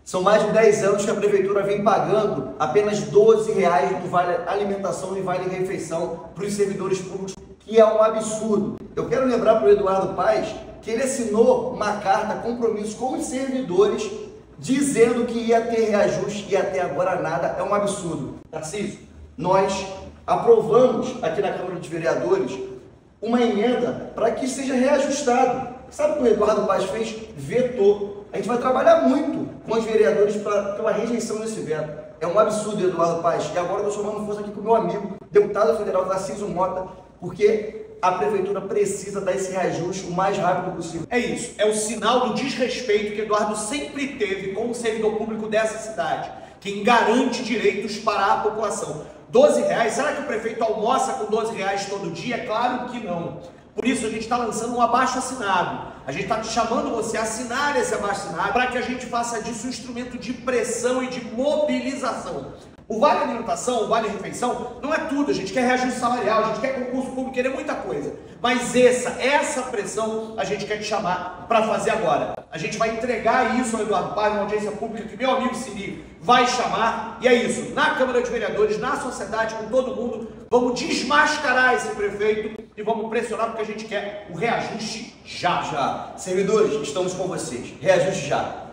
São mais de 10 anos que a prefeitura vem pagando apenas R$ 12 do vale alimentação e vale refeição para os servidores públicos, que é um absurdo. Eu quero lembrar para o Eduardo Paes que ele assinou uma carta, compromisso com os servidores, dizendo que ia ter reajuste e até agora nada. É um absurdo. Tarcísio, nós aprovamos aqui na Câmara de Vereadores uma emenda para que seja reajustado. Sabe o que o Eduardo Paes fez? Vetou. A gente vai trabalhar muito com os vereadores pela rejeição desse veto. É um absurdo, Eduardo Paes. E agora eu estou chamando força aqui com o meu amigo, deputado federal Tarcísio Mota, porque a prefeitura precisa dar esse reajuste o mais rápido possível. É isso, é o sinal do desrespeito que Eduardo sempre teve com o servidor público dessa cidade, quem garante direitos para a população. R$ 12, será que o prefeito almoça com R$ 12 todo dia? É claro que não. Por isso a gente está lançando um abaixo-assinado. A gente está chamando você a assinar esse abaixo-assinado para que a gente faça disso um instrumento de pressão e de mobilização. O Vale Alimentação, o Vale Refeição, não é tudo. A gente quer reajuste salarial, a gente quer concurso público, quer muita coisa. Mas essa pressão a gente quer te chamar para fazer agora. A gente vai entregar isso ao Eduardo Paes, uma audiência pública que meu amigo Siri vai chamar. E é isso, na Câmara de Vereadores, na sociedade, com todo mundo, vamos desmascarar esse prefeito e vamos pressionar porque a gente quer o reajuste já. Servidores, estamos com vocês. Reajuste já.